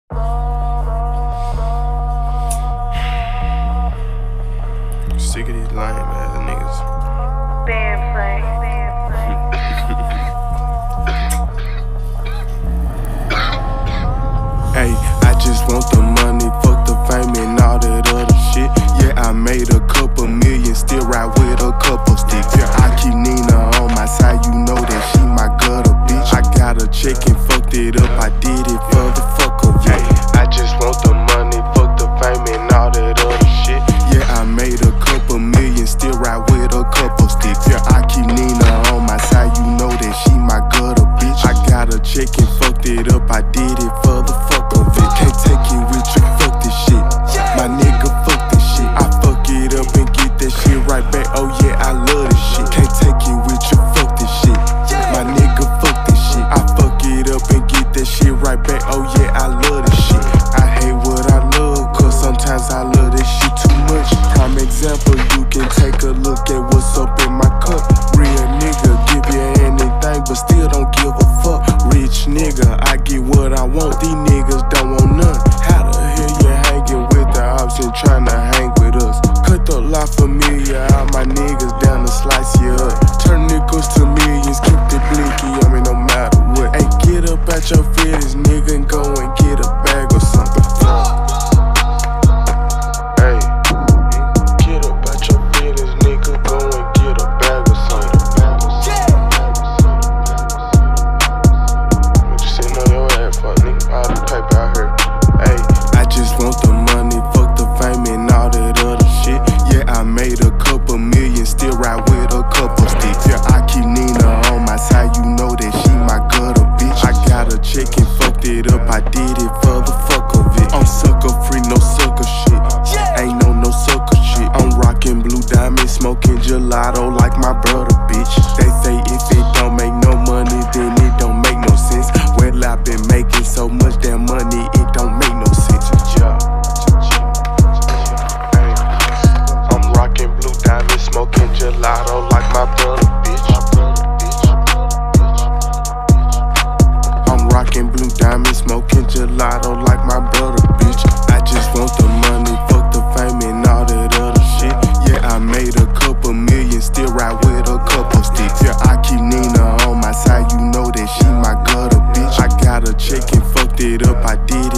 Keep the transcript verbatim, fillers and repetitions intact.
Sick of these lame ass niggas. Band play. Hey, I just want the money, fuck the fame and all that other shit. Yeah, I made a couple million, still ride with a couple sticks. Yeah, I keep Nina on my side, you know that she my gutter, bitch. I got a check and fucked it up, I did it for the fuck of it. I just want the money, fuck the fame and all that other shit. Yeah, I made a couple million, still ride with a couple sticks. Yeah, I keep Nina on my side, you know that she my gutter, bitch. I got a check and fucked it up, I did it for the fuck of it. Can't take it with you, fuck this shit. My nigga, fuck this shit. I fuck it up and get that shit right back. Oh yeah, I love this shit. Can't take it with you, fuck this shit. My nigga, fuck this shit. I fuck it up and get that shit right back. Oh yeah, I love this shit. I hate what I love, cause sometimes I love this shit too much. Prime example, you can take a look at what's up in my cup. Real nigga, give you anything, but still don't give a fuck. Rich nigga, I get what I want. These niggas don't want none. How the hell you hanging with the ops and tryna hang with us? Cut the lot familiar, all my niggas down to slice you up. Turn nickels to millions, keep the blinky on me no matter what. Hey, get up at your feelings, nigga, and go and get a bag or something. Hey, get up at your feelings, nigga, go and get a bag or something. What you sitting on your ass for, nigga? All the paper out here. Hey, I just want the money, fuck the fame and all that other shit. Yeah, I made a couple million, still ride with a couple sticks. Yeah, I keep Nina on my side, you know that she my gutter, bitch. I got a check and fucked it up, I did it for the fuck of it. I'm sucker free, no sucker shit. Ain't no no sucker shit. I'm rocking blue diamond, smoking gelato like my brother, bitch. They say if it don't make no money, then it don't make no sense. Well, I've been making so much damn money, it don't make no sense. Yeah. Hey, I'm rocking blue diamond, smoking gelato like my brother, bitch. I'm rocking blue diamond, smoking gelato like my brother, bitch. I just want the money, fuck the fame and all that other shit. Yeah, I made a couple million, still ride with a couple sticks. Yeah, I keep Nina on my side, you know that she my gutter, bitch. I got a check and fucked it up, I did it